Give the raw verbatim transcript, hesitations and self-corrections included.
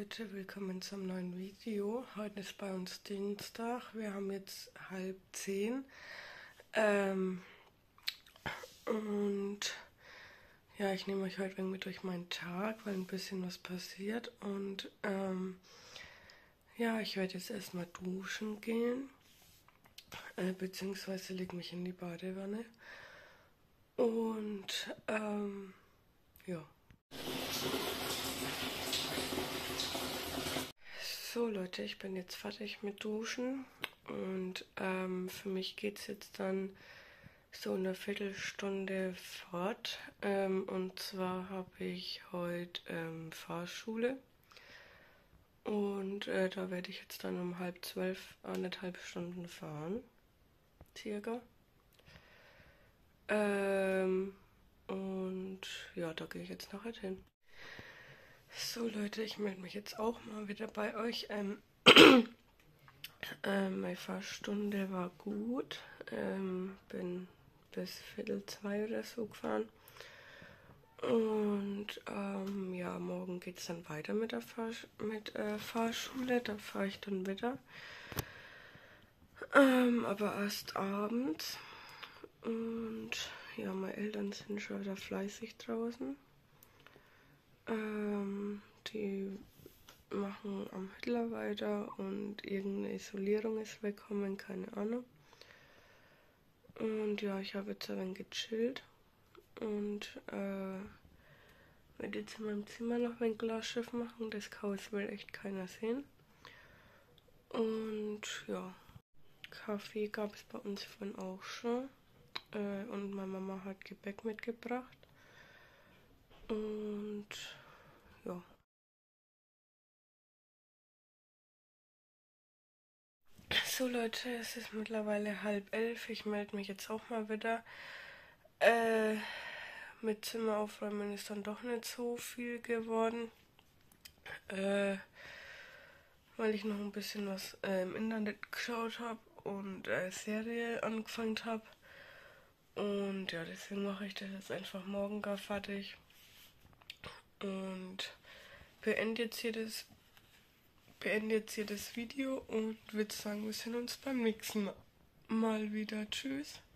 Leute, willkommen zum neuen Video. Heute ist bei uns Dienstag. Wir haben jetzt halb zehn. Ähm, und ja, ich nehme euch heute mit durch meinen Tag, weil ein bisschen was passiert. Und ähm, ja, ich werde jetzt erstmal duschen gehen. Äh, beziehungsweise lege mich in die Badewanne. Und ähm, ja. So Leute, ich bin jetzt fertig mit Duschen und ähm, für mich geht es jetzt dann so eine Viertelstunde fort. Ähm, und zwar habe ich heute ähm, Fahrschule und äh, da werde ich jetzt dann um halb zwölf anderthalb Stunden fahren, circa. Ähm, und ja, da gehe ich jetzt nachher hin. So Leute, ich melde mich jetzt auch mal wieder bei euch. Ähm, ähm, meine Fahrstunde war gut. Ähm, bin bis Viertel zwei oder so gefahren. Und ähm, ja, morgen geht es dann weiter mit der Fahr mit, äh, Fahrschule. Da fahre ich dann wieder. Ähm, aber erst abends. Und ja, meine Eltern sind schon wieder fleißig draußen. Ähm, die machen am Hitler weiter und irgendeine Isolierung ist weggekommen, keine Ahnung. Und ja, ich habe jetzt ein wenig gechillt und äh, werde jetzt in meinem Zimmer noch ein Glasschiff machen. Das Chaos will echt keiner sehen. Und ja, Kaffee gab es bei uns vorhin auch schon. Äh, und meine Mama hat Gebäck mitgebracht. Und ja. So Leute, es ist mittlerweile halb elf. Ich melde mich jetzt auch mal wieder. Äh, mit Zimmer aufräumen ist dann doch nicht so viel geworden. Äh, weil ich noch ein bisschen was äh, im Internet geschaut habe und äh, Serie angefangen habe. Und ja, deswegen mache ich das jetzt einfach morgen gar fertig. Und beende jetzt hier das, beende jetzt hier das Video und würde sagen, wir sehen uns beim nächsten Mal wieder. Tschüss.